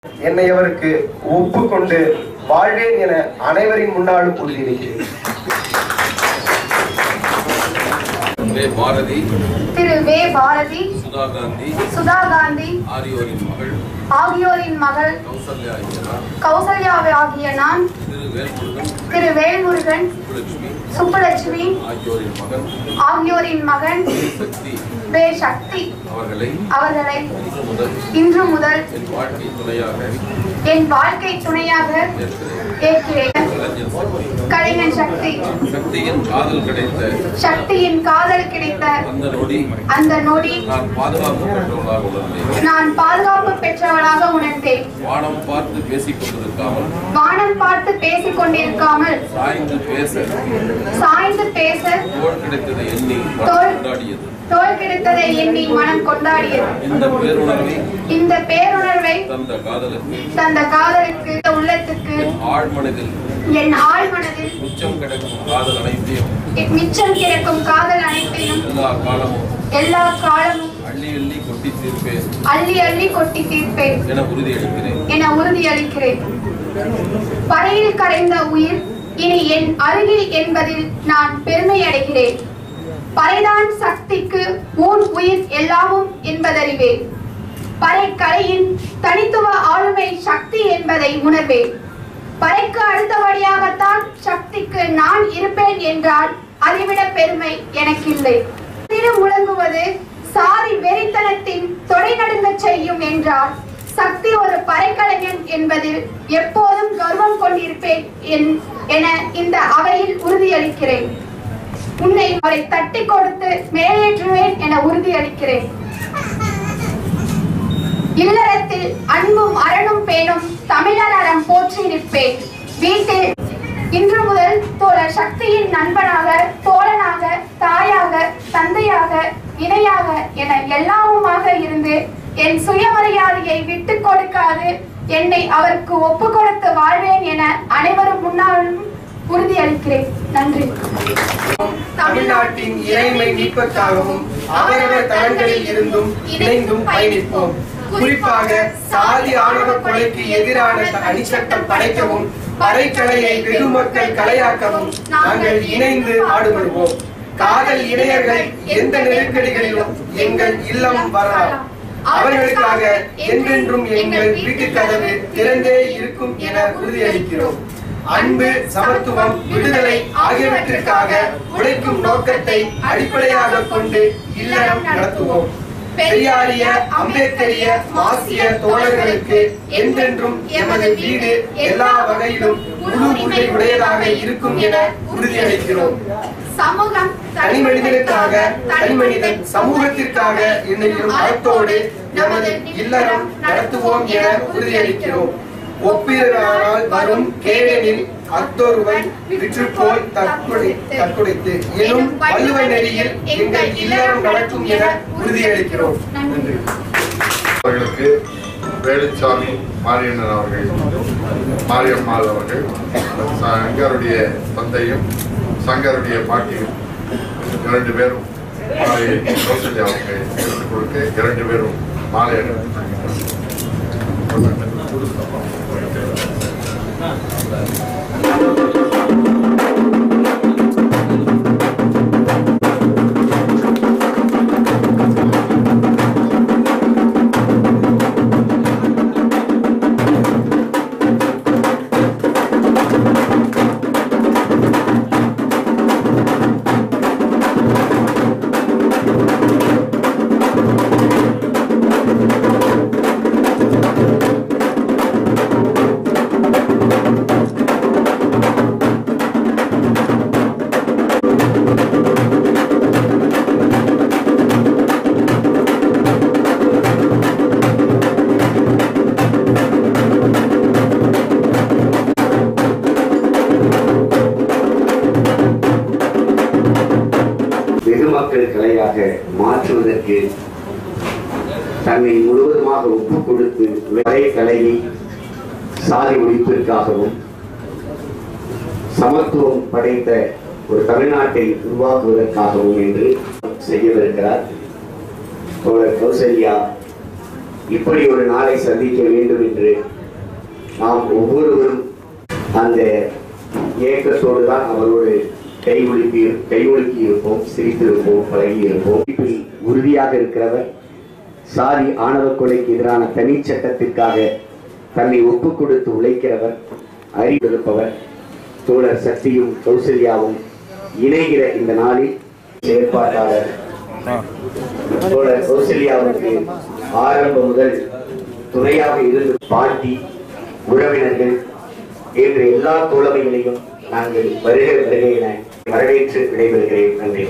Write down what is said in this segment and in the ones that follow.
என்னை அவருக்கு ஒப்புக்கொண்டு வாழ்வேன் என அனைவரின் முன்னாலும் உறுதியளிக்கிறேன். திரு வே பாரதி, சுதா காந்தி ஆகியோரின் மகள் கௌசல்யாவாகிய நான், திரு வேல்முருகன், சுப்புலட்சுமி ஆகியோரின் மகன் வே சக்தி அவர்களை இன்று முதல் என் வாழ்க்கை துணையாக ஏற்கிறேன். கலைஞன் சக்தியின் காதல் கிடைத்த அந்த நொடி நான் பாதுகாப்பு பெற்றவளாக உணர்ந்தேன். வானம் பார்த்து பேசிக் கொண்டிருக்காமல் சாய்ந்து பேச தோல் கிடைத்ததை எண்ணி மனம் கொண்டாடியது. இந்த பேருணர்வை தந்த காதலுக்கு உள்ளத்துக்கு என் ஆழ்மனதில் மிச்சம் கிடக்கும் காதல் அனைத்தையும் எல்லா காலமும் அள்ளி கொட்டி தீர்ப்பேன் என உறுதியளிக்கிறேன். பறையில் கரைந்த உயிர் இனி என் அருகில் என்பதில் நான் பெருமை அடைகிறேன். பறைதான் சக்திக்கு ஊன் உயிர் எல்லாமும் என்பதறிவேன். பறைக்கலையின் தனித்துவ ஆளுமை சக்தி என்பதை உணர்வேன். பறைக்கு அடுத்தபடியாகத்தான் சக்திக்கு நான் இருப்பேன் என்றால் அதைவிட பெருமை எனக்கில்லை. திரு முழங்குவது சாரி வெறித்தனத்தின் தொடை நடுங்க செய்யும் என்றால் சக்தி ஒரு பறைக்கலைஞன் என்பதில் எப்போதும் கர்வம் கொண்டிருப்பேன் என இந்த அவையில் உறுதியளிக்கிறேன். உன்னை அவரை தட்டி கொடுத்து மேலேற்றுவேன் என உறுதியளிக்கிறேன். இல்லறத்தில் அன்பும் அரணும் பேணும் தமிழர் அறம் போற்றி நிற்பேன். வீட்டில் இன்று முதல் தோழர் சக்தியின் நண்பனாக, தோழனாக, தாயாக, தந்தையாக, இணையாக என எல்லாமுமாக இருந்து என் சுயமரியாதையை விட்டுக் கொடுக்காது என்னை அவருக்கு ஒப்பு கொடுத்து வாழ்வேன் என அனைவரும் முன்னாலும் உறுதியளிக்கிறேன். நன்றி. தமிழ்நாட்டின் இறைமை மீட்புக்காகவும் அவரவர் தளங்களில் இருந்தும் இணைந்தும் பயணிப்போம். குறிப்பாக சாதி ஆணவ கொலைக்கு எதிரான அணிச்சட்டம் படைக்கவும் பறைக்கலையை வெகுமக்கள் கலையாக்கவும் நாங்கள் இணைந்து பாடுபடுவோம். காதல் இளைஞர்கள் எந்த நெருக்கடிகளிலும் எங்கள் இல்லம் வரலாம். அவர்களுக்காக என்றென்றும் எங்கள் வீட்டு கதவு திறந்தே இருக்கும் என உறுதியளிக்கிறோம். அன்பு, சமத்துவம், விடுதலை ஆகியவற்றிற்காக உழைக்கும் நோக்கத்தை அடிப்படையாக கொண்டு இல்லறம் நடத்துவோம். பெரியாரிய, அம்பேத்கரிய, மார்க்சிய தோழர்களுக்கு என்றென்றும் எமது வீடு எல்லா வகையிலும் முழு உரிமை உடையதாக இருக்கும் என உறுதியளிக்கிறோம். சமூகம் தனிமனிதனுக்காக, தனிமனிதன் சமூகத்திற்காக என்னும் அறத்தோடு நமது இல்லறம் நடத்துவோம் என உறுதியளிக்கிறோம். ஒப்பிரானால் வரும் கேடனில் அத்தொருவன் விற்றுப்போல் தற்கொலைத்து எனும் வள்ளுவ நெறியில் எங்கள் இல்லறம் நடக்கும் என உறுதியளிக்கிறோம். அவர்களுக்கு வேலுச்சாமி மாரியண்ணன் அவர்கள், மாரியம்மாள் அவர்கள், சங்கருடைய தந்தையும் சங்கருடைய பாட்டியும் 2 பேரும் கௌசல்யாவுக்கு எடுத்துக் கொடுத்து 2 பேரும் மாலை வெகுமக்கள் கலையாக மாற்றுவதற்கு தன்னை முழுவதுமாக ஒப்புக் கொடுத்து கலையை சாதி ஒழிப்பிற்காகவும் சமத்துவம் படைத்த ஒரு தமிழ்நாட்டை உருவாக்குவதற்காகவும் என்று செய்யவிருக்கிறார். தோழர் கௌசல்யா இப்படி ஒரு நாளை சந்திக்க வேண்டும் என்று நாம் ஒவ்வொருவரும் அந்த ஏக்கத்தோடு தான் அவரோடு கைகுலுக்கி இருப்போம், சிரித்திருப்போம், பழகி இருப்போம். உறுதியாக இருக்கிறவர், சாதி ஆணவ கொலைக்கு எதிரான தனி சட்டத்திற்காக தன்னை ஒப்புக் கொடுத்து உழைக்கிறவர், அறிவிருப்பவர். தோழர் சக்தியும் கௌசல்யாவும் இணைகிற இந்த நாளில் செயற்பாட்டாளர் தோழர் கௌசல்யாவுக்கு ஆரம்பம் முதல் துணையாக இருந்து பாட்டி, உறவினர்கள் என்ற எல்லா தோழமைகளையும் நாங்கள் வருக என வரவேற்று விடைபெறுகிறேன். நன்றி.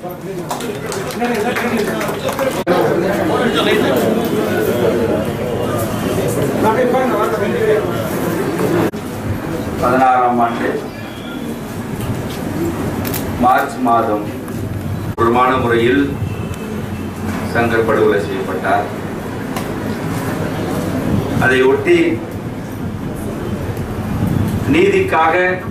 16ஆம் ஆண்டு மார்ச் மாதம் கொடூரமான முறையில் சங்கர் படுகொலை செய்யப்பட்டார். அதை ஒட்டி நீதிக்காக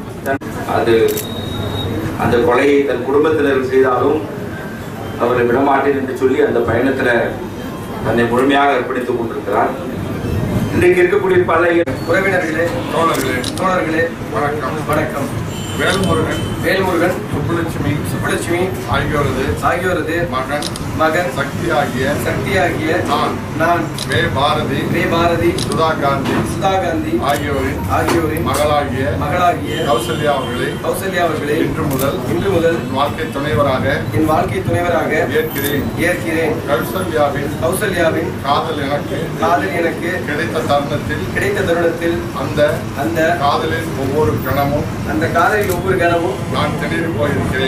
அந்த கொலையை தன் குடும்பத்தினர் செய்தாலும் அவரை விடமாட்டேன் என்று சொல்லி அந்த பயணத்தில் தன்னை முழுமையாக அர்ப்பணித்துக் கொண்டிருக்கிறார். இன்றைக்கு இருக்கக்கூடிய பல உறவினர்களே, தோழர்களே, வணக்கம். வேல்முருகன், சுப்புலட்சுமி ஆகியோரது மகன் சக்தி ஆகிய நான் வே பாரதி சுதா காந்தி ஆகியோரின் மகளாகிய கௌசல்யா அவர்களை இன்று முதல் என் வாழ்க்கை துணைவராக ஏற்கிறேன். கௌசல்யாவின் காதல் எனக்கு கிடைத்த தருணத்தில் அந்த காதலின் ஒவ்வொரு கணமும் நான் திடீர் போயிருக்கிறேன்.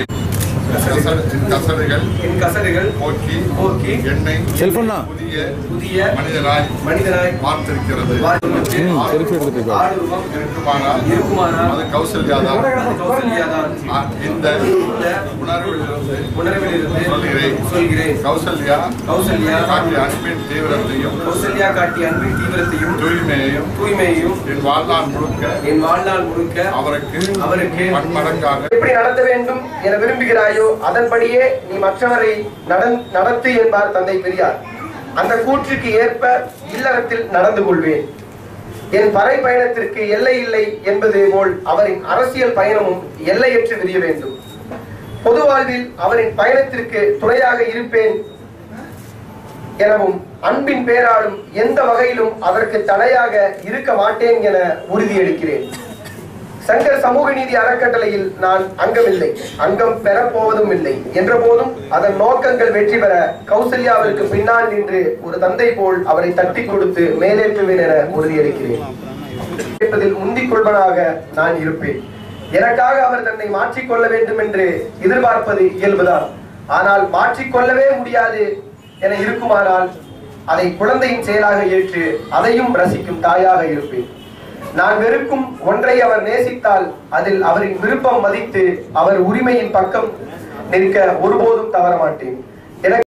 என் கசடுகள் போக்கி என்னை புதிய மனிதனாய் மாற்றிருக்கிறது. இருக்குமானால் அது கௌசல்யா தான். இந்த உணர்விலிருந்து சொல்கிறேன். கௌசல்யா காட்டிய அன்பின் தீவிரத்தையும் தூய்மையையும் என் வாழ்நாள் முழுக்க அவருக்கு பன்மடங்காக எப்படி நடத்த வேண்டும் என விரும்புகிறாயோ அதன்படியே நீ மற்றவரை நடத்து என்பார் தந்தை பெரியார். அந்த கூற்றுக்கு ஏற்ப இல்லறத்தில் நடந்து கொள்வேன். என் பறை பயணத்திற்கு எல்லை இல்லை என்பது போல் அவரின் அரசியல் பயணமும் எல்லையற்று விரிய வேண்டும். பொது வாழ்வில் அவரின் பயணத்திற்கு துணையாக இருப்பேன் எனவும் அன்பின் பேராலும் எந்த வகையிலும் அதற்கு தடையாக இருக்க மாட்டேன் என உறுதியளிக்கிறேன். சங்கர் சமூக நீதி அறக்கட்டளையில் நான் அங்கமில்லை, அங்கம் பெறப்போவதும் இல்லை என்ற போதும் அதன் நோக்கங்கள் வெற்றி பெற கௌசல்யாவிற்கு பின்னால் நின்று ஒரு தந்தை போல் அவரை தட்டி கொடுத்து மேலேற்றுவேன் என உறுதியளிக்கிறேன். முந்திக் கொள்வனாக நான் இருப்பேன். எனக்காக அவர் தன்னை மாற்றிக்கொள்ள வேண்டும் என்று எதிர்பார்ப்பது இயல்புதான். ஆனால் மாற்றிக்கொள்ளவே முடியாது என இருக்குமானால் அதை குழந்தையின் செயலாக ஏற்று அதையும் ரசிக்கும் தாயாக இருப்பேன். நான் வெறுக்கும் ஒன்றை அவர் நேசித்தால் அதில் அவரின் விருப்பம் மதித்து அவர் உரிமையின் பக்கம் நிற்க ஒருபோதும் தவற மாட்டேன்.